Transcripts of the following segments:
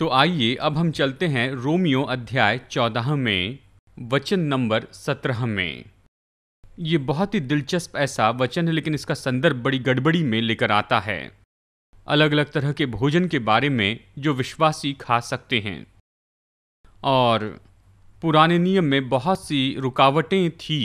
तो आइए अब हम चलते हैं रोमियो अध्याय 14 में वचन नंबर 17 में। ये बहुत ही दिलचस्प ऐसा वचन है, लेकिन इसका संदर्भ बड़ी गड़बड़ी में लेकर आता है। अलग अलग तरह के भोजन के बारे में जो विश्वासी खा सकते हैं, और पुराने नियम में बहुत सी रुकावटें थी,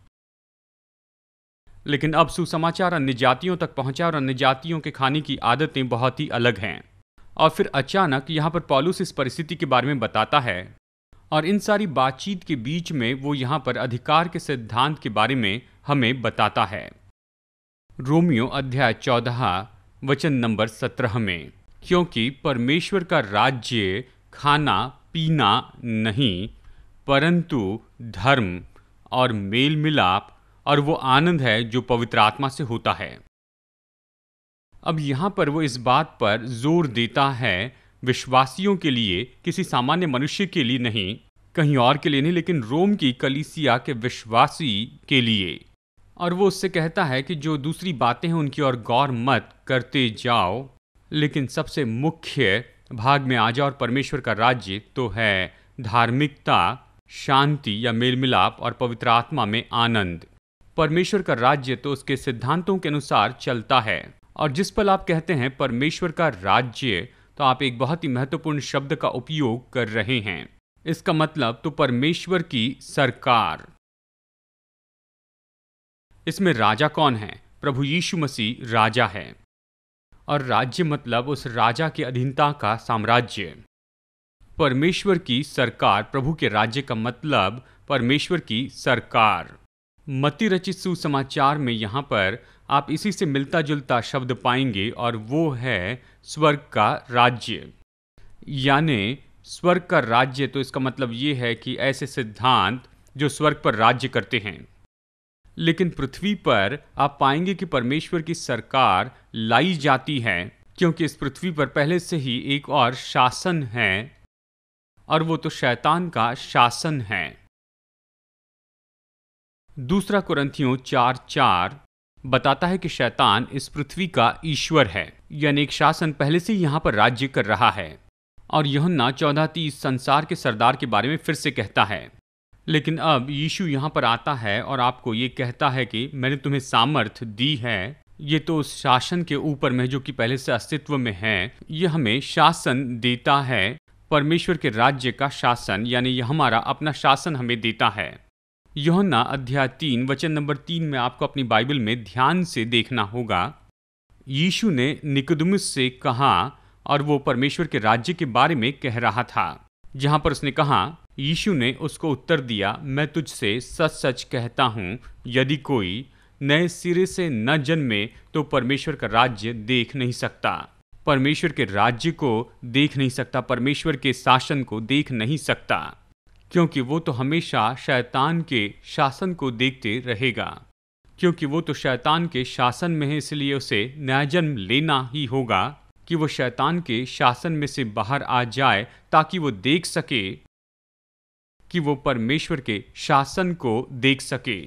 लेकिन अब सुसमाचार अन्य जातियों तक पहुंचा और अन्य जातियों के खाने की आदतें बहुत ही अलग हैं। और फिर अचानक यहाँ पर पौलुस इस परिस्थिति के बारे में बताता है, और इन सारी बातचीत के बीच में वो यहाँ पर अधिकार के सिद्धांत के बारे में हमें बताता है। रोमियो अध्याय 14 वचन नंबर 17 में, क्योंकि परमेश्वर का राज्य खाना पीना नहीं, परंतु धर्म और मेल मिलाप और वो आनंद है जो पवित्र आत्मा से होता है। अब यहाँ पर वो इस बात पर जोर देता है, विश्वासियों के लिए, किसी सामान्य मनुष्य के लिए नहीं, कहीं और के लिए नहीं, लेकिन रोम की कलीसिया के विश्वासी के लिए। और वो उससे कहता है कि जो दूसरी बातें हैं उनकी ओर गौर मत करते जाओ, लेकिन सबसे मुख्य भाग में आ जाओ। और परमेश्वर का राज्य तो है धार्मिकता, शांति या मेल मिलाप और पवित्र आत्मा में आनंद। परमेश्वर का राज्य तो उसके सिद्धांतों के अनुसार चलता है। और जिस पल आप कहते हैं परमेश्वर का राज्य, तो आप एक बहुत ही महत्वपूर्ण शब्द का उपयोग कर रहे हैं। इसका मतलब तो परमेश्वर की सरकार। इसमें राजा कौन है? प्रभु यीशु मसीह राजा है। और राज्य मतलब उस राजा के अधीनता का साम्राज्य। परमेश्वर की सरकार, प्रभु के राज्य का मतलब परमेश्वर की सरकार। मत्ती रचित सुसमाचार में यहाँ पर आप इसी से मिलता जुलता शब्द पाएंगे, और वो है स्वर्ग का राज्य। यानी स्वर्ग का राज्य, तो इसका मतलब ये है कि ऐसे सिद्धांत जो स्वर्ग पर राज्य करते हैं। लेकिन पृथ्वी पर आप पाएंगे कि परमेश्वर की सरकार लाई जाती है, क्योंकि इस पृथ्वी पर पहले से ही एक और शासन है, और वो तो शैतान का शासन है। दूसरा कुरिन्थियों 4:4 बताता है कि शैतान इस पृथ्वी का ईश्वर है, यानी एक शासन पहले से यहाँ पर राज्य कर रहा है। और यूहन्ना 14:30 संसार के सरदार के बारे में फिर से कहता है। लेकिन अब यीशु यहाँ पर आता है और आपको ये कहता है कि मैंने तुम्हें सामर्थ्य दी है। ये तो उस शासन के ऊपर में जो कि पहले से अस्तित्व में है, ये हमें शासन देता है। परमेश्वर के राज्य का शासन, यानी ये हमारा अपना शासन हमें देता है। यूहन्ना अध्याय 3 वचन नंबर 3 में आपको अपनी बाइबल में ध्यान से देखना होगा। यीशु ने निकोदेमुस से कहा, और वो परमेश्वर के राज्य के बारे में कह रहा था, जहां पर उसने कहा, यीशु ने उसको उत्तर दिया, मैं तुझसे सच सच कहता हूं, यदि कोई नए सिरे से न जन्मे तो परमेश्वर का राज्य देख नहीं सकता। परमेश्वर के राज्य को देख नहीं सकता, परमेश्वर के शासन को देख नहीं सकता, क्योंकि वो तो हमेशा शैतान के शासन को देखते रहेगा। क्योंकि वो तो शैतान के शासन में है, इसलिए उसे नया जन्म लेना ही होगा कि वो शैतान के शासन में से बाहर आ जाए, ताकि वो देख सके, कि वो परमेश्वर के शासन को देख सके।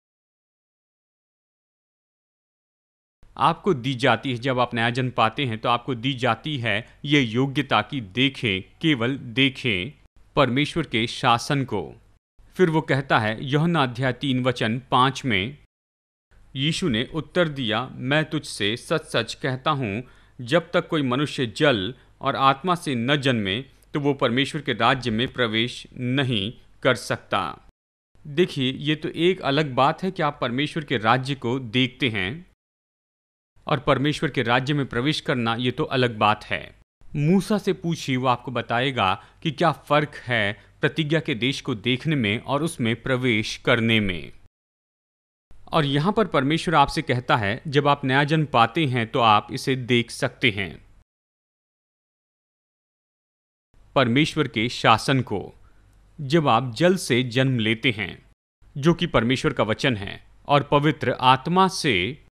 आपको दी जाती है, जब आप नया जन्म पाते हैं तो आपको दी जाती है ये योग्यता कि देखें, केवल देखें परमेश्वर के शासन को। फिर वो कहता है यूहन्ना अध्याय 3 वचन 5 में, यीशु ने उत्तर दिया, मैं तुझसे सच सच कहता हूँ, जब तक कोई मनुष्य जल और आत्मा से न जन्मे तो वो परमेश्वर के राज्य में प्रवेश नहीं कर सकता। देखिए, ये तो एक अलग बात है कि आप परमेश्वर के राज्य को देखते हैं, और परमेश्वर के राज्य में प्रवेश करना ये तो अलग बात है। मूसा से पूछिए, वो आपको बताएगा कि क्या फर्क है प्रतिज्ञा के देश को देखने में और उसमें प्रवेश करने में। और यहाँ पर परमेश्वर आपसे कहता है, जब आप नया जन्म पाते हैं तो आप इसे देख सकते हैं, परमेश्वर के शासन को। जब आप जल से जन्म लेते हैं, जो कि परमेश्वर का वचन है, और पवित्र आत्मा से,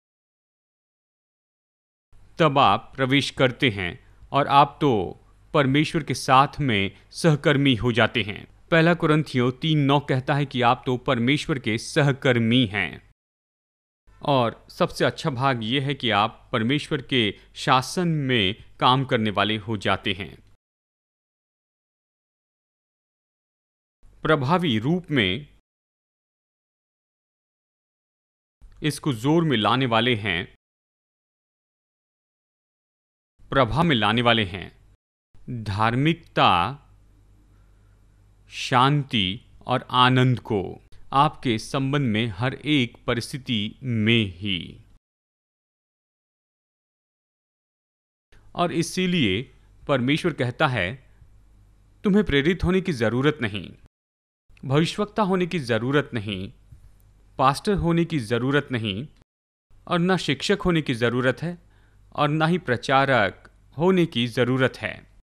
तब आप प्रवेश करते हैं, और आप तो परमेश्वर के साथ में सहकर्मी हो जाते हैं। पहला कुरिन्थियों 3:9 कहता है कि आप तो परमेश्वर के सहकर्मी हैं। और सबसे अच्छा भाग ये है कि आप परमेश्वर के शासन में काम करने वाले हो जाते हैं। प्रभावी रूप में इसको जोर में लाने वाले हैं, प्रभाव में लाने वाले हैं। धार्मिकता, शांति और आनंद को आपके संबंध में हर एक परिस्थिति में ही। और इसीलिए परमेश्वर कहता है, तुम्हें प्रेरित होने की जरूरत नहीं, भविष्यवक्ता होने की जरूरत नहीं, पास्टर होने की जरूरत नहीं, और न शिक्षक होने की जरूरत है, और न ही प्रचारक होने की जरूरत है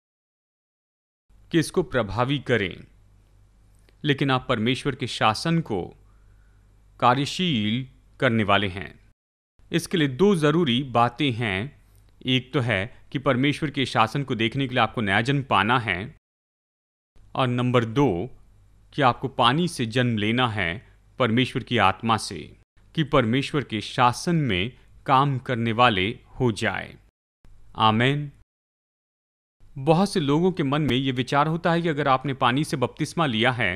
कि इसको प्रभावी करें। लेकिन आप परमेश्वर के शासन को कार्यशील करने वाले हैं। इसके लिए दो जरूरी बातें हैं। एक तो है कि परमेश्वर के शासन को देखने के लिए आपको नया जन्म पाना है, और नंबर दो कि आपको पानी से जन्म लेना है, परमेश्वर की आत्मा से, कि परमेश्वर के शासन में काम करने वाले हो जाए। आमीन। बहुत से लोगों के मन में यह विचार होता है कि अगर आपने पानी से बपतिस्मा लिया है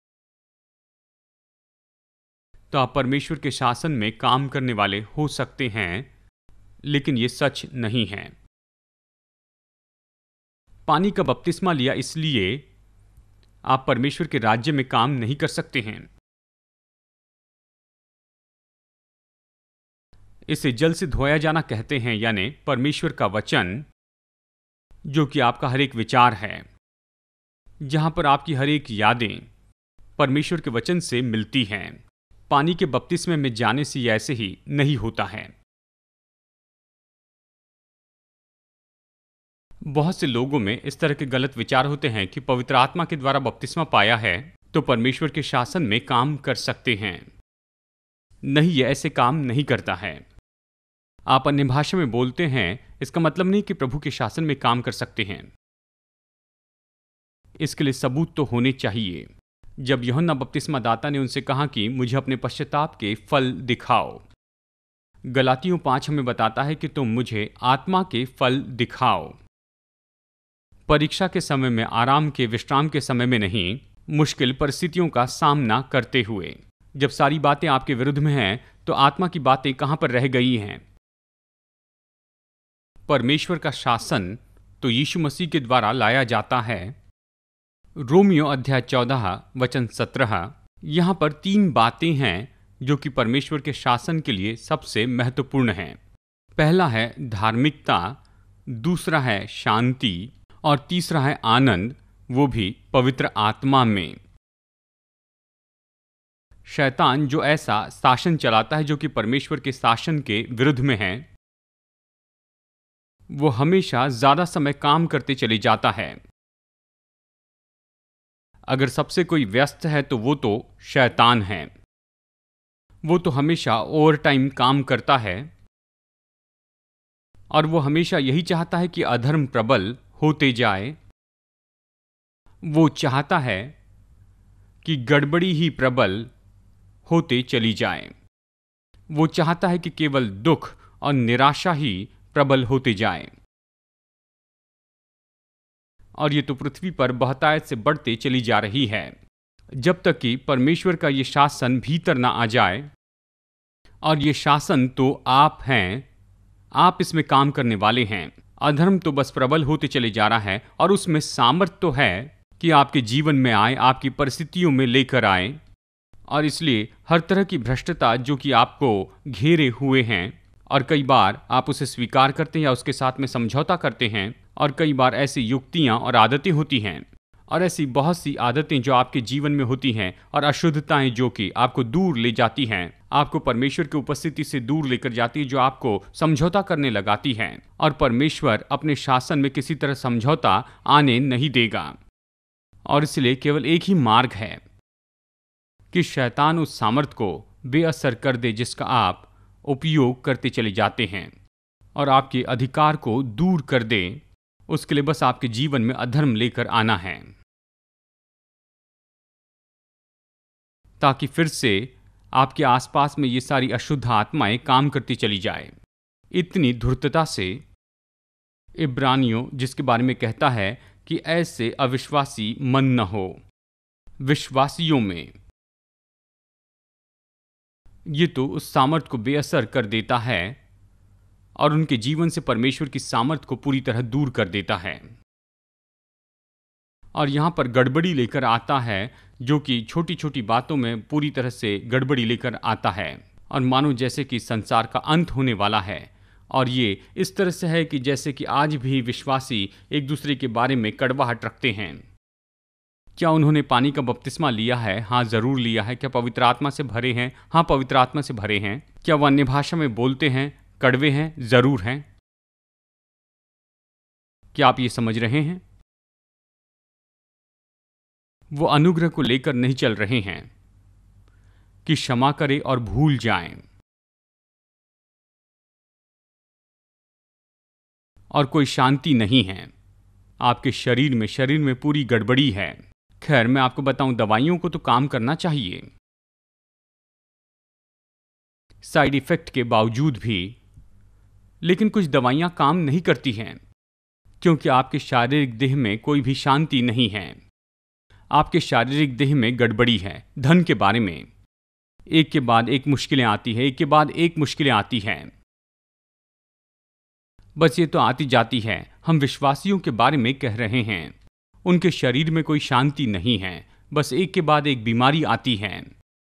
तो आप परमेश्वर के शासन में काम करने वाले हो सकते हैं, लेकिन यह सच नहीं है। पानी का बपतिस्मा लिया इसलिए आप परमेश्वर के राज्य में काम नहीं कर सकते हैं। इसे जल से धोया जाना कहते हैं, यानी परमेश्वर का वचन, जो कि आपका हर एक विचार है, जहां पर आपकी हर एक यादें परमेश्वर के वचन से मिलती हैं। पानी के बपतिस्मे में जाने से यह ऐसे ही नहीं होता है। बहुत से लोगों में इस तरह के गलत विचार होते हैं कि पवित्र आत्मा के द्वारा बपतिस्मा पाया है तो परमेश्वर के शासन में काम कर सकते हैं। नहीं, यह ऐसे काम नहीं करता है। आप अन्य भाषा में बोलते हैं, इसका मतलब नहीं कि प्रभु के शासन में काम कर सकते हैं। इसके लिए सबूत तो होने चाहिए। जब यूहन्ना बपतिस्मा दाता ने उनसे कहा कि मुझे अपने पश्चाताप के फल दिखाओ, गलातियों 5 हमें बताता है कि तुम मुझे आत्मा के फल दिखाओ। परीक्षा के समय में, आराम के, विश्राम के समय में नहीं, मुश्किल परिस्थितियों का सामना करते हुए। जब सारी बातें आपके विरुद्ध में हैं तो आत्मा की बातें कहां पर रह गई हैं? परमेश्वर का शासन तो यीशु मसीह के द्वारा लाया जाता है। रोमियो अध्याय 14 वचन 17। यहां पर 3 बातें हैं जो कि परमेश्वर के शासन के लिए सबसे महत्वपूर्ण हैं। पहला है धार्मिकता, दूसरा है शांति, और तीसरा है आनंद, वो भी पवित्र आत्मा में। शैतान जो ऐसा शासन चलाता है जो कि परमेश्वर के शासन के विरुद्ध में है, वो हमेशा ज्यादा समय काम करते चले जाता है। अगर सबसे कोई व्यस्त है तो वो तो शैतान है। वो तो हमेशा ओवर टाइम काम करता है, और वो हमेशा यही चाहता है कि अधर्म प्रबल होते जाए। वो चाहता है कि गड़बड़ी ही प्रबल होते चली जाए। वो चाहता है कि केवल दुख और निराशा ही प्रबल होते जाए। और ये तो पृथ्वी पर बहुतायत से बढ़ते चली जा रही है, जब तक कि परमेश्वर का ये शासन भीतर ना आ जाए। और ये शासन तो आप हैं, आप इसमें काम करने वाले हैं। अधर्म तो बस प्रबल होते चले जा रहा है, और उसमें सामर्थ तो है कि आपके जीवन में आए, आपकी परिस्थितियों में लेकर आए। और इसलिए हर तरह की भ्रष्टता जो कि आपको घेरे हुए हैं, और कई बार आप उसे स्वीकार करते हैं या उसके साथ में समझौता करते हैं, और कई बार ऐसी युक्तियां और आदतें होती हैं, और ऐसी बहुत सी आदतें जो आपके जीवन में होती हैं, और अशुद्धताएं जो कि आपको दूर ले जाती हैं, आपको परमेश्वर की उपस्थिति से दूर लेकर जाती है, जो आपको समझौता करने लगाती हैं। और परमेश्वर अपने शासन में किसी तरह समझौता आने नहीं देगा। और इसलिए केवल एक ही मार्ग है कि शैतान उस सामर्थ को बेअसर कर दे जिसका आप उपयोग करते चले जाते हैं, और आपके अधिकार को दूर कर दे। उसके लिए बस आपके जीवन में अधर्म लेकर आना है, ताकि फिर से आपके आसपास में ये सारी अशुद्ध आत्माएं काम करती चली जाए। इतनी धूर्तता से इब्रानियों जिसके बारे में कहता है कि ऐसे अविश्वासी मन न हो। विश्वासियों में, ये तो उस सामर्थ को बेअसर कर देता है और उनके जीवन से परमेश्वर की सामर्थ को पूरी तरह दूर कर देता है। और यहाँ पर गड़बड़ी लेकर आता है, जो कि छोटी छोटी बातों में पूरी तरह से गड़बड़ी लेकर आता है, और मानो जैसे कि संसार का अंत होने वाला है। और ये इस तरह से है कि जैसे कि आज भी विश्वासी एक दूसरे के बारे में कड़वाहट रखते हैं। क्या उन्होंने पानी का बपतिस्मा लिया है? हाँ, ज़रूर लिया है। क्या पवित्र आत्मा से भरे हैं? हाँ, पवित्र आत्मा से भरे हैं। क्या वो अन्य भाषा में बोलते हैं? कड़वे हैं? ज़रूर हैं। क्या आप ये समझ रहे हैं? वो अनुग्रह को लेकर नहीं चल रहे हैं कि क्षमा करें और भूल जाएं, और कोई शांति नहीं है आपके शरीर में पूरी गड़बड़ी है। खैर, मैं आपको बताऊं, दवाइयों को तो काम करना चाहिए साइड इफेक्ट के बावजूद भी, लेकिन कुछ दवाइयां काम नहीं करती हैं क्योंकि आपके शारीरिक देह में कोई भी शांति नहीं है। आपके शारीरिक देह में गड़बड़ी है। धन के बारे में एक के बाद एक मुश्किलें आती है, एक के बाद एक मुश्किलें आती हैं। बस ये तो आती जाती है। हम विश्वासियों के बारे में कह रहे हैं, उनके शरीर में कोई शांति नहीं है, बस एक के बाद एक बीमारी आती है।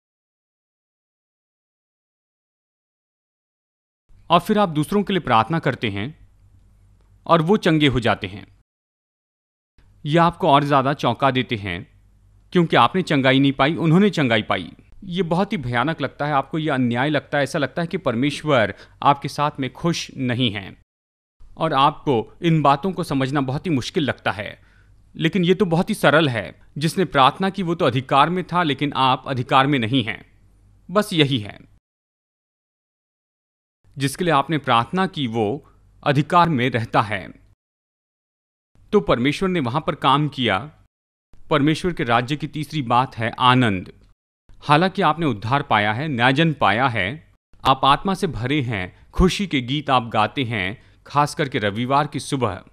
और फिर आप दूसरों के लिए प्रार्थना करते हैं और वो चंगे हो जाते हैं। या आपको और ज़्यादा चौंका देते हैं क्योंकि आपने चंगाई नहीं पाई, उन्होंने चंगाई पाई। ये बहुत ही भयानक लगता है। आपको यह अन्याय लगता है। ऐसा लगता है कि परमेश्वर आपके साथ में खुश नहीं है, और आपको इन बातों को समझना बहुत ही मुश्किल लगता है। लेकिन ये तो बहुत ही सरल है। जिसने प्रार्थना की वो तो अधिकार में था, लेकिन आप अधिकार में नहीं हैं। बस यही है। जिसके लिए आपने प्रार्थना की वो अधिकार में रहता है। तो परमेश्वर ने वहां पर काम किया। परमेश्वर के राज्य की तीसरी बात है आनंद। हालांकि आपने उद्धार पाया है, न्यायजन पाया है, आप आत्मा से भरे हैं, खुशी के गीत आप गाते हैं, खास करके रविवार की सुबह,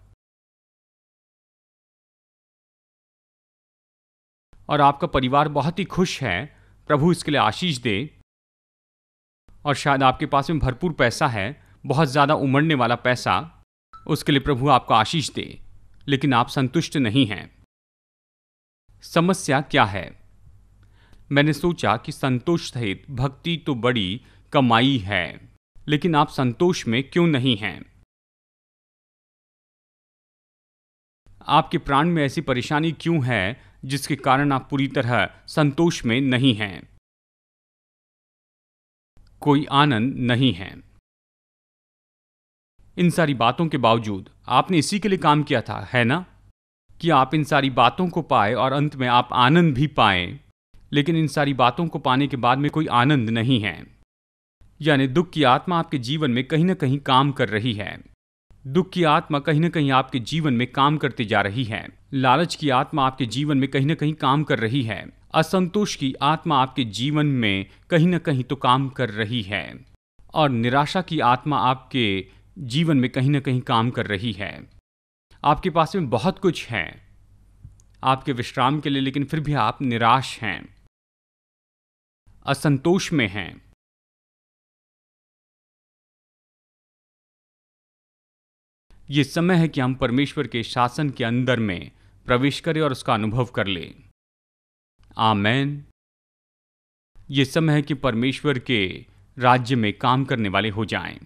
और आपका परिवार बहुत ही खुश है। प्रभु इसके लिए आशीष दे। और शायद आपके पास में भरपूर पैसा है, बहुत ज़्यादा उमड़ने वाला पैसा, उसके लिए प्रभु आपको आशीष दे। लेकिन आप संतुष्ट नहीं हैं। समस्या क्या है? मैंने सोचा कि संतोष सहित भक्ति तो बड़ी कमाई है, लेकिन आप संतोष में क्यों नहीं हैं? आपके प्राण में ऐसी परेशानी क्यों है जिसके कारण आप पूरी तरह संतोष में नहीं हैं? कोई आनंद नहीं है। इन सारी बातों के बावजूद आपने इसी के लिए काम किया था, है ना? कि आप इन सारी बातों को पाए और अंत में आप आनंद भी पाएं। लेकिन इन सारी बातों को पाने के बाद में कोई आनंद नहीं है। यानी दुख की आत्मा आपके जीवन में कहीं ना कहीं काम कर रही है। दुख की आत्मा कहीं ना कहीं आपके जीवन में काम करती जा रही है। लालच की आत्मा आपके जीवन में कहीं ना कहीं काम कर रही है। असंतोष की आत्मा आपके जीवन में कहीं ना कहीं तो काम कर रही है। और निराशा की आत्मा आपके जीवन में कहीं ना कहीं काम कर रही है। आपके पास में बहुत कुछ है आपके विश्राम के लिए, लेकिन फिर भी आप निराश हैं, असंतोष में हैं। ये समय है कि हम परमेश्वर के शासन के अंदर में प्रवेश करें और उसका अनुभव कर लें। आमेन। ये समय है कि परमेश्वर के राज्य में काम करने वाले हो जाएं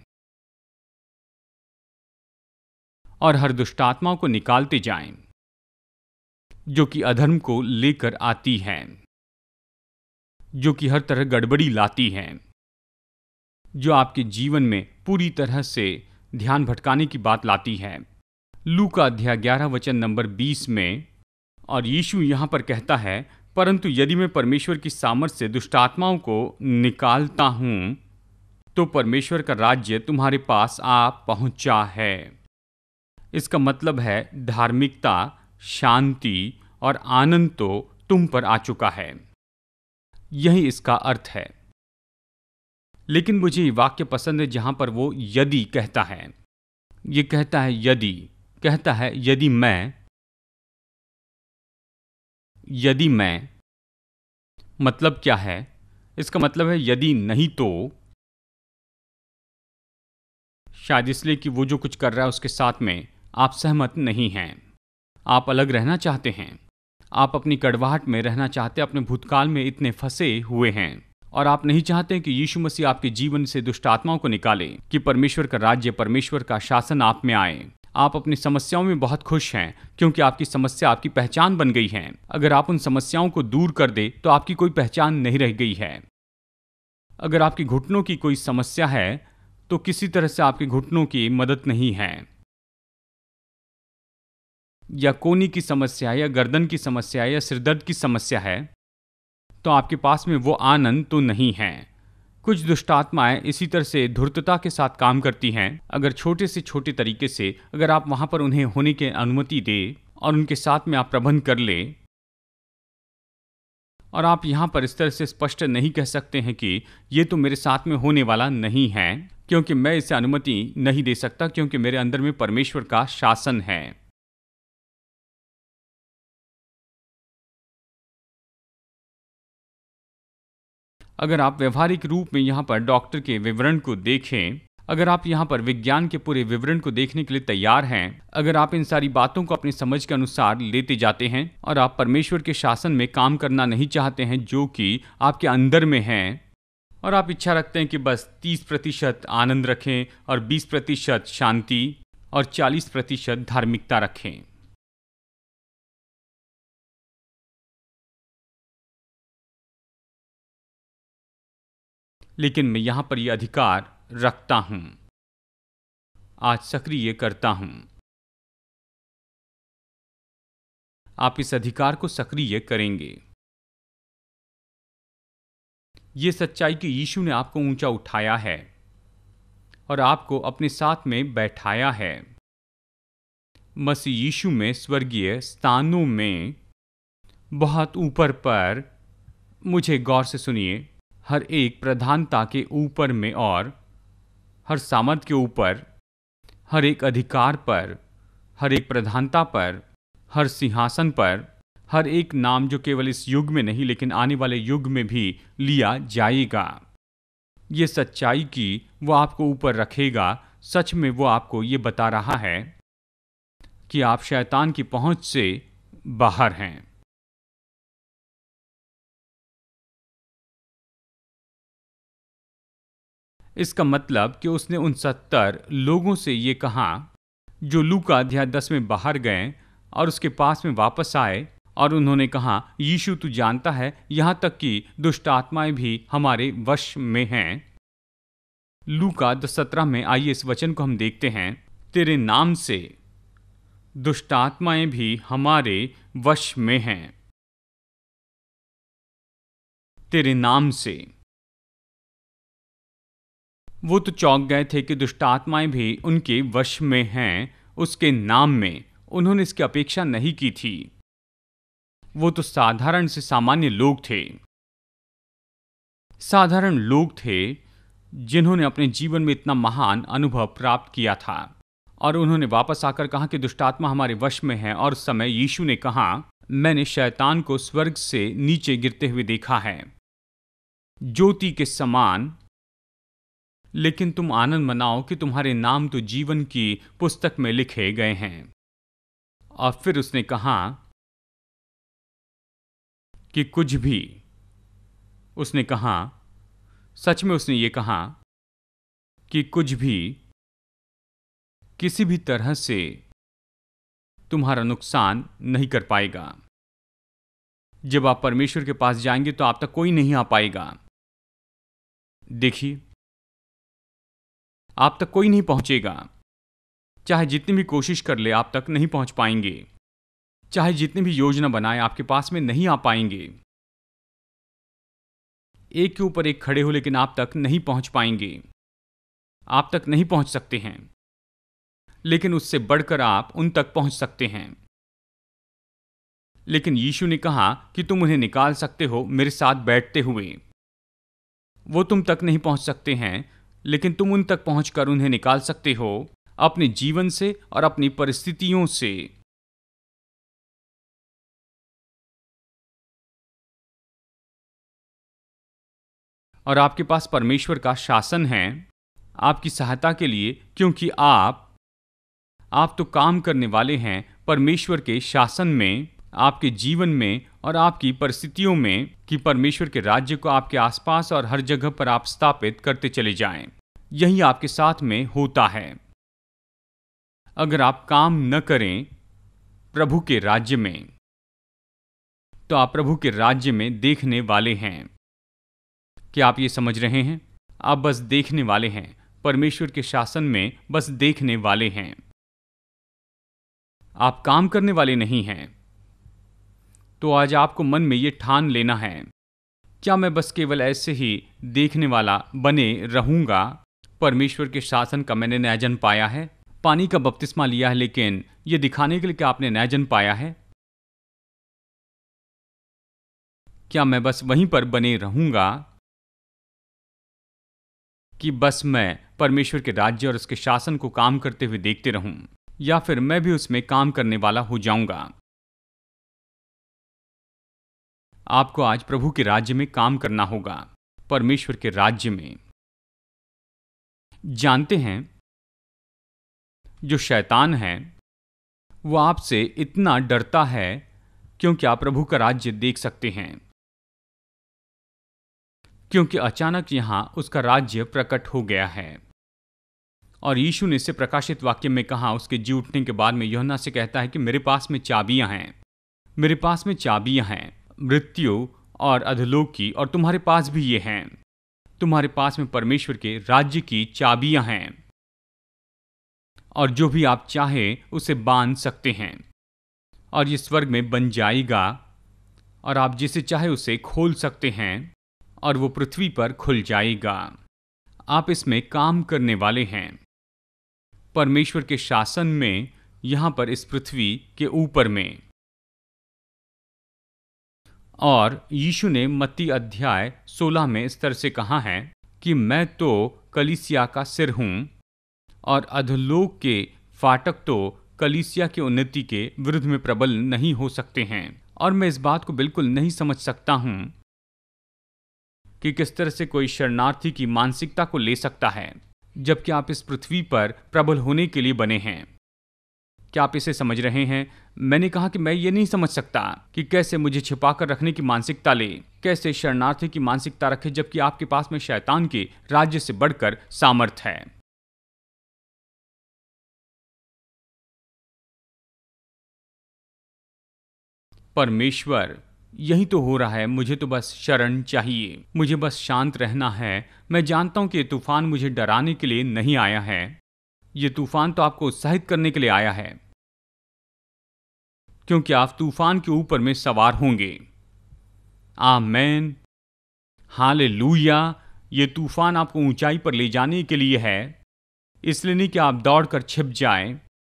और हर दुष्ट आत्माओं को निकालते जाएं जो कि अधर्म को लेकर आती हैं, जो कि हर तरह गड़बड़ी लाती हैं, जो आपके जीवन में पूरी तरह से ध्यान भटकाने की बात लाती है। लूका अध्याय 11 वचन नंबर 20 में, और यीशु यहां पर कहता है, परंतु यदि मैं परमेश्वर की सामर्थ से दुष्ट आत्माओं को निकालता हूं तो परमेश्वर का राज्य तुम्हारे पास आ पहुंचा है। इसका मतलब है धार्मिकता, शांति और आनंद तो तुम पर आ चुका है। यही इसका अर्थ है। लेकिन मुझे ये वाक्य पसंद है जहां पर वो यदि कहता है। ये कहता है यदि मैं मतलब क्या है? इसका मतलब है यदि नहीं तो शायद इसलिए कि वो जो कुछ कर रहा है उसके साथ में आप सहमत नहीं हैं। आप अलग रहना चाहते हैं। आप अपनी कड़वाहट में रहना चाहते हैं, अपने भूतकाल में इतने फंसे हुए हैं और आप नहीं चाहते कि यीशु मसीह आपके जीवन से दुष्ट आत्माओं को निकाले, कि परमेश्वर का राज्य, परमेश्वर का शासन आप में आए। आप अपनी समस्याओं में बहुत खुश हैं क्योंकि आपकी समस्या आपकी पहचान बन गई है। अगर आप उन समस्याओं को दूर कर दे तो आपकी कोई पहचान नहीं रह गई है। अगर आपकी घुटनों की कोई समस्या है तो किसी तरह से आपके घुटनों की मदद नहीं है, या कोहनी की समस्या है, या गर्दन की समस्या है, या सिरदर्द की समस्या है, तो आपके पास में वो आनंद तो नहीं है। कुछ दुष्ट आत्माएं इसी तरह से धूर्तता के साथ काम करती हैं। अगर छोटे से छोटे तरीके से अगर आप वहां पर उन्हें होने की अनुमति दे और उनके साथ में आप प्रबंध कर ले, और आप यहाँ पर इस तरह से स्पष्ट नहीं कह सकते हैं कि ये तो मेरे साथ में होने वाला नहीं है, क्योंकि मैं इसे अनुमति नहीं दे सकता, क्योंकि मेरे अंदर में परमेश्वर का शासन है। अगर आप व्यवहारिक रूप में यहाँ पर डॉक्टर के विवरण को देखें, अगर आप यहाँ पर विज्ञान के पूरे विवरण को देखने के लिए तैयार हैं, अगर आप इन सारी बातों को अपनी समझ के अनुसार लेते जाते हैं और आप परमेश्वर के शासन में काम करना नहीं चाहते हैं जो कि आपके अंदर में है, और आप इच्छा रखते हैं कि बस 30% आनंद रखें और 20% शांति और 40% धार्मिकता रखें, लेकिन मैं यहाँ पर यह अधिकार रखता हूँ, आज सक्रिय करता हूँ। आप इस अधिकार को सक्रिय करेंगे। ये सच्चाई कि यीशु ने आपको ऊंचा उठाया है और आपको अपने साथ में बैठाया है। मसीह यीशु में स्वर्गीय स्थानों में बहुत ऊपर पर, मुझे गौर से सुनिए, हर एक प्रधानता के ऊपर में और हर सामर्थ के ऊपर, हर एक अधिकार पर, हर एक प्रधानता पर, हर सिंहासन पर, हर एक नाम जो केवल इस युग में नहीं लेकिन आने वाले युग में भी लिया जाएगा। ये सच्चाई कि वो आपको ऊपर रखेगा, सच में वो आपको ये बता रहा है कि आप शैतान की पहुंच से बाहर हैं। इसका मतलब कि उसने उन 70 लोगों से ये कहा जो लूका अध्याय 10 में बाहर गए और उसके पास में वापस आए, और उन्होंने कहा, यीशु तू जानता है यहाँ तक कि दुष्ट आत्माएं भी हमारे वश में हैं। लूका 10:17 में आइए इस वचन को हम देखते हैं। तेरे नाम से दुष्ट आत्माएं भी हमारे वश में हैं। तेरे नाम से। वो तो चौंक गए थे कि दुष्ट आत्माएं भी उनके वश में हैं, उसके नाम में। उन्होंने इसकी अपेक्षा नहीं की थी। वो तो साधारण से सामान्य लोग थे, साधारण लोग थे जिन्होंने अपने जीवन में इतना महान अनुभव प्राप्त किया था, और उन्होंने वापस आकर कहा कि दुष्टात्मा हमारे वश में है। और उस समय यीशु ने कहा, मैंने शैतान को स्वर्ग से नीचे गिरते हुए देखा है, ज्योति के समान, लेकिन तुम आनंद मनाओ कि तुम्हारे नाम तो जीवन की पुस्तक में लिखे गए हैं। और फिर उसने कहा कि कुछ भी, उसने कहा, सच में उसने ये कहा कि कुछ भी किसी भी तरह से तुम्हारा नुकसान नहीं कर पाएगा। जब आप परमेश्वर के पास जाएंगे तो आप तक कोई नहीं आ पाएगा। देखिए, आप तक कोई नहीं पहुंचेगा। चाहे जितनी भी कोशिश कर ले, आप तक नहीं पहुंच पाएंगे। चाहे जितनी भी योजना बनाए, आपके पास में नहीं आ पाएंगे। एक के ऊपर एक खड़े हो, लेकिन आप तक नहीं पहुंच पाएंगे। आप तक नहीं पहुंच सकते हैं, लेकिन उससे बढ़कर आप उन तक पहुंच सकते हैं। लेकिन यीशु ने कहा कि तुम उन्हें निकाल सकते हो मेरे साथ बैठते हुए। वो तुम तक नहीं पहुंच सकते हैं, लेकिन तुम उन तक पहुंचकर उन्हें निकाल सकते हो अपने जीवन से और अपनी परिस्थितियों से। और आपके पास परमेश्वर का शासन है आपकी सहायता के लिए, क्योंकि आप तो काम करने वाले हैं परमेश्वर के शासन में, आपके जीवन में और आपकी परिस्थितियों में, कि परमेश्वर के राज्य को आपके आसपास और हर जगह पर आप स्थापित करते चले जाएं। यही आपके साथ में होता है। अगर आप काम न करें प्रभु के राज्य में, तो आप प्रभु के राज्य में देखने वाले हैं। क्या आप ये समझ रहे हैं? आप बस देखने वाले हैं, परमेश्वर के शासन में बस देखने वाले हैं। आप काम करने वाले नहीं हैं। तो आज आपको मन में ये ठान लेना है, क्या मैं बस केवल ऐसे ही देखने वाला बने रहूंगा? परमेश्वर के शासन का मैंने नया जन्म पाया है, पानी का बपतिस्मा लिया है, लेकिन ये दिखाने के लिए कि आपने नया जन्म पाया है, क्या मैं बस वहीं पर बने रहूंगा कि बस मैं परमेश्वर के राज्य और उसके शासन को काम करते हुए देखते रहूं, या फिर मैं भी उसमें काम करने वाला हो जाऊंगा? आपको आज प्रभु के राज्य में काम करना होगा, परमेश्वर के राज्य में। जानते हैं, जो शैतान है वो आपसे इतना डरता है क्योंकि आप प्रभु का राज्य देख सकते हैं, क्योंकि अचानक यहां उसका राज्य प्रकट हो गया है। और यीशु ने इसे प्रकाशित वाक्य में कहा, उसके जी उठने के बाद में यूहन्ना से कहता है कि मेरे पास में चाबियां हैं, मेरे पास में चाबियां हैं मृत्यु और अधोलोक की, और तुम्हारे पास भी ये हैं। तुम्हारे पास में परमेश्वर के राज्य की चाबियां हैं, और जो भी आप चाहे उसे बांध सकते हैं, और ये स्वर्ग में बन जाएगा, और आप जिसे चाहे उसे खोल सकते हैं, और वो पृथ्वी पर खुल जाएगा। आप इसमें काम करने वाले हैं, परमेश्वर के शासन में, यहां पर इस पृथ्वी के ऊपर में। और यीशु ने मत्ती अध्याय 16 में इस तरह से कहा है कि मैं तो कलीसिया का सिर हूं, और अधोलोक के फाटक तो कलीसिया की उन्नति के विरुद्ध में प्रबल नहीं हो सकते हैं। और मैं इस बात को बिल्कुल नहीं समझ सकता हूं कि किस तरह से कोई शरणार्थी की मानसिकता को ले सकता है, जबकि आप इस पृथ्वी पर प्रबल होने के लिए बने हैं। क्या आप इसे समझ रहे हैं? मैंने कहा कि मैं ये नहीं समझ सकता कि कैसे मुझे छिपाकर रखने की मानसिकता ले, कैसे शरणार्थी की मानसिकता रखे, जबकि आपके पास में शैतान के राज्य से बढ़कर सामर्थ है। परमेश्वर, यही तो हो रहा है, मुझे तो बस शरण चाहिए, मुझे बस शांत रहना है। मैं जानता हूं कि ये तूफान मुझे डराने के लिए नहीं आया है, ये तूफान तो आपको उत्साहित करने के लिए आया है, क्योंकि आप तूफान के ऊपर में सवार होंगे। Amen, hallelujah. ये तूफान आपको ऊंचाई पर ले जाने के लिए है, इसलिए नहीं कि आप दौड़कर छिप जाएं,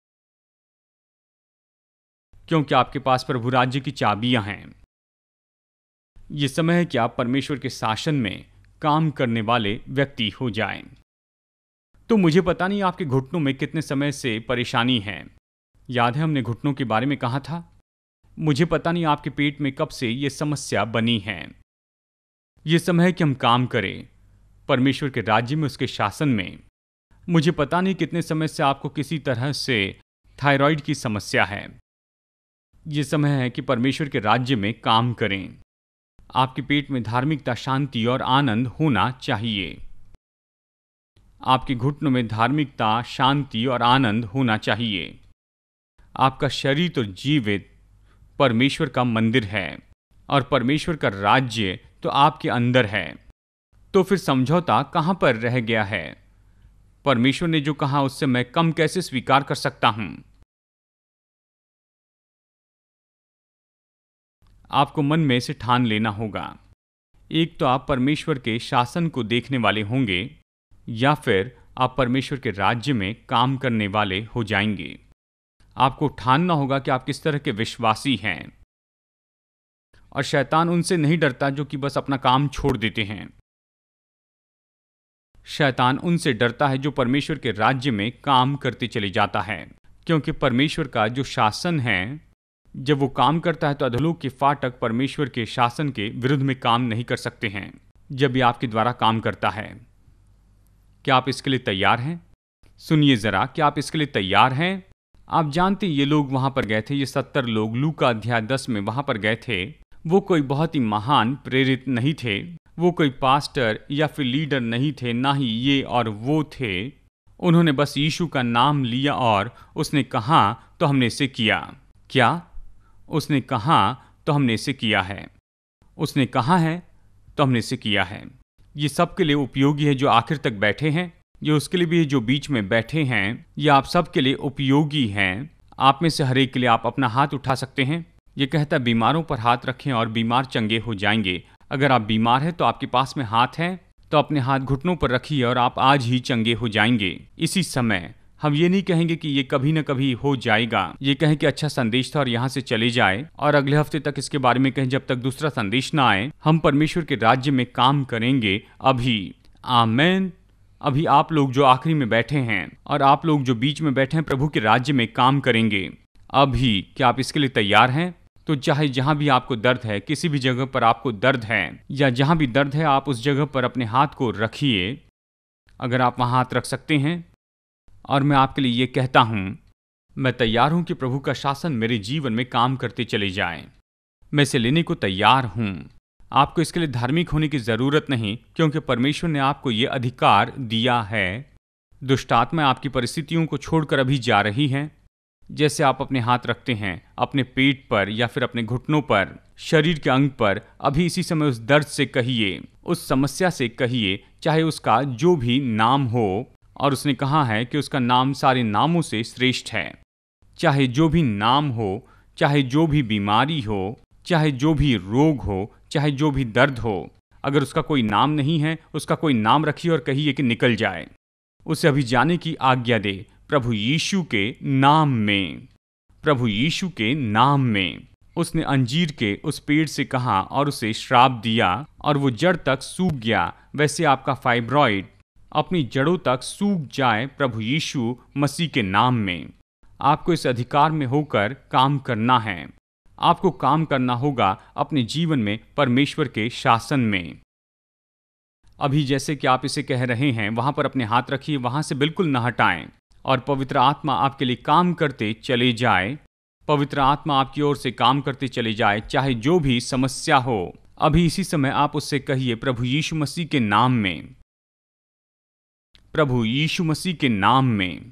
क्योंकि आपके पास प्रभु राज्य की चाबियां हैं। ये समय है कि आप परमेश्वर के शासन में काम करने वाले व्यक्ति हो जाएं। तो मुझे पता नहीं आपके घुटनों में कितने समय से परेशानी है। याद है हमने घुटनों के बारे में कहा था? मुझे पता नहीं आपके पेट में कब से ये समस्या बनी है। ये समय है कि हम काम करें परमेश्वर के राज्य में, उसके शासन में। मुझे पता नहीं कितने समय से आपको किसी तरह से थायराइड की समस्या है। ये समय है कि परमेश्वर के राज्य में काम करें। आपके पेट में धार्मिकता, शांति और आनंद होना चाहिए। आपके घुटनों में धार्मिकता, शांति और आनंद होना चाहिए। आपका शरीर तो जीवित परमेश्वर का मंदिर है, और परमेश्वर का राज्य तो आपके अंदर है। तो फिर समझौता कहां पर रह गया है? परमेश्वर ने जो कहा उससे मैं कम कैसे स्वीकार कर सकता हूं? आपको मन में इसे ठान लेना होगा। एक तो आप परमेश्वर के शासन को देखने वाले होंगे, या फिर आप परमेश्वर के राज्य में काम करने वाले हो जाएंगे। आपको ठानना होगा कि आप किस तरह के विश्वासी हैं। और शैतान उनसे नहीं डरता जो कि बस अपना काम छोड़ देते हैं। शैतान उनसे डरता है जो परमेश्वर के राज्य में काम करते चले जाता है, क्योंकि परमेश्वर का जो शासन है, जब वो काम करता है तो अधोलोक के फाटक परमेश्वर के शासन के विरुद्ध में काम नहीं कर सकते हैं। जब ये आपके द्वारा काम करता है। क्या आप इसके लिए तैयार हैं? सुनिए जरा, क्या आप इसके लिए तैयार हैं? आप जानते ये लोग वहां पर गए थे, ये 70 लोग लूका अध्याय 10 में वहां पर गए थे। वो कोई बहुत ही महान प्रेरित नहीं थे, वो कोई पास्टर या फिर लीडर नहीं थे, ना ही ये और वो थे। उन्होंने बस यीशु का नाम लिया और उसने कहा तो हमने इसे किया। क्या? उसने कहा तो हमने इसे किया है। उसने कहा है तो हमने इसे किया है। ये सबके लिए उपयोगी है जो आखिर तक बैठे हैं, ये उसके लिए भी है जो बीच में बैठे हैं, ये आप सबके लिए उपयोगी हैं। आप में से हर एक के लिए आप अपना हाथ उठा सकते हैं। ये कहता है बीमारों पर हाथ रखें और बीमार चंगे हो जाएंगे। अगर आप बीमार हैं तो आपके पास में हाथ है तो अपने हाथ घुटनों पर रखिए और आप आज ही चंगे हो जाएंगे। इसी समय हम ये नहीं कहेंगे कि ये कभी न कभी हो जाएगा, ये कहें कि अच्छा संदेश था और यहाँ से चले जाए और अगले हफ्ते तक इसके बारे में कहें जब तक दूसरा संदेश ना आए। हम परमेश्वर के राज्य में काम करेंगे अभी। आमीन। अभी आप लोग जो आखिरी में बैठे हैं और आप लोग जो बीच में बैठे हैं प्रभु के राज्य में काम करेंगे अभी। क्या आप इसके लिए तैयार हैं? तो चाहे जहां भी आपको दर्द है, किसी भी जगह पर आपको दर्द है या जहां भी दर्द है, आप उस जगह पर अपने हाथ को रखिए, अगर आप वहां हाथ रख सकते हैं। और मैं आपके लिए ये कहता हूं, मैं तैयार हूं कि प्रभु का शासन मेरे जीवन में काम करते चले जाए। मैं इसे लेने को तैयार हूं। आपको इसके लिए धार्मिक होने की जरूरत नहीं, क्योंकि परमेश्वर ने आपको ये अधिकार दिया है। दुष्ट आत्मा आपकी परिस्थितियों को छोड़कर अभी जा रही है। जैसे आप अपने हाथ रखते हैं अपने पेट पर या फिर अपने घुटनों पर, शरीर के अंग पर, अभी इसी समय उस दर्द से कहिए, उस समस्या से कहिए, चाहे उसका जो भी नाम हो। और उसने कहा है कि उसका नाम सारे नामों से श्रेष्ठ है। चाहे जो भी नाम हो, चाहे जो भी बीमारी हो, चाहे जो भी रोग हो, चाहे जो भी दर्द हो, अगर उसका कोई नाम नहीं है, उसका कोई नाम रखिए और कहिए कि निकल जाए। उसे अभी जाने की आज्ञा दे प्रभु यीशु के नाम में। प्रभु यीशु के नाम में। उसने अंजीर के उस पेड़ से कहा और उसे श्राप दिया और वो जड़ तक सूख गया। वैसे आपका फाइब्रॉइड अपनी जड़ों तक सूख जाए प्रभु यीशु मसीह के नाम में। आपको इस अधिकार में होकर काम करना है। आपको काम करना होगा अपने जीवन में परमेश्वर के शासन में। अभी जैसे कि आप इसे कह रहे हैं, वहां पर अपने हाथ रखिए, वहां से बिल्कुल न हटाएं और पवित्र आत्मा आपके लिए काम करते चले जाए। पवित्र आत्मा आपकी ओर से काम करते चले जाए, चाहे जो भी समस्या हो। अभी इसी समय आप उससे कहिए प्रभु यीशु मसीह के नाम में। प्रभु यीशु मसीह के नाम में।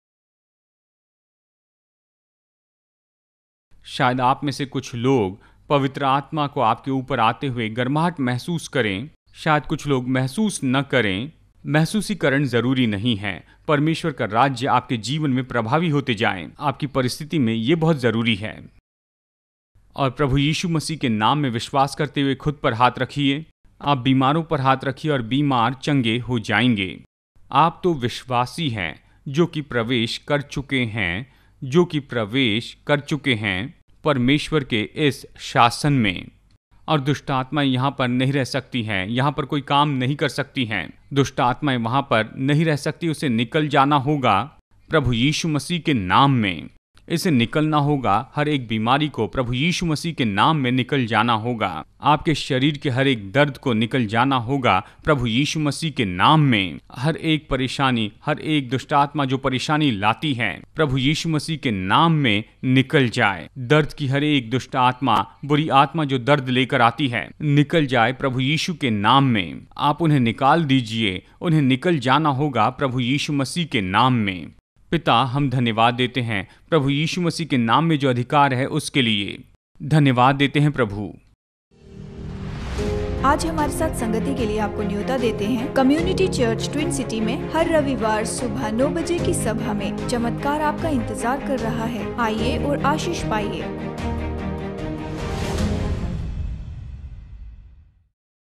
शायद आप में से कुछ लोग पवित्र आत्मा को आपके ऊपर आते हुए गर्माहट महसूस करें, शायद कुछ लोग महसूस न करें। महसूसीकरण जरूरी नहीं है। परमेश्वर का राज्य आपके जीवन में प्रभावी होते जाए, आपकी परिस्थिति में यह बहुत जरूरी है। और प्रभु यीशु मसीह के नाम में विश्वास करते हुए खुद पर हाथ रखिए। आप बीमारों पर हाथ रखिए और बीमार चंगे हो जाएंगे। आप तो विश्वासी हैं जो कि प्रवेश कर चुके हैं, जो कि प्रवेश कर चुके हैं परमेश्वर के इस शासन में। और दुष्ट आत्माएं यहाँ पर नहीं रह सकती हैं, यहाँ पर कोई काम नहीं कर सकती हैं। दुष्ट आत्माएं वहाँ पर नहीं रह सकती, उसे निकल जाना होगा प्रभु यीशु मसीह के नाम में। इसे निकलना होगा। हर एक बीमारी को प्रभु यीशु मसीह के नाम में निकल जाना होगा। आपके शरीर के हर एक दर्द को निकल जाना होगा प्रभु यीशु मसीह के नाम में। हर एक परेशानी, हर एक दुष्ट आत्मा जो परेशानी लाती है, प्रभु यीशु मसीह के नाम में निकल जाए। दर्द की हर एक दुष्ट आत्मा, बुरी आत्मा जो दर्द लेकर आती है, निकल जाए प्रभु यीशु के नाम में। आप उन्हें निकाल दीजिए, उन्हें निकल जाना होगा प्रभु यीशु मसीह के नाम में। पिता, हम धन्यवाद देते हैं प्रभु यीशु मसीह के नाम में जो अधिकार है उसके लिए धन्यवाद देते हैं प्रभु। आज हमारे साथ संगति के लिए आपको न्योता देते हैं कम्युनिटी चर्च ट्विन सिटी में हर रविवार सुबह 9 बजे की सभा में। चमत्कार आपका इंतजार कर रहा है। आइए और आशीष पाइए।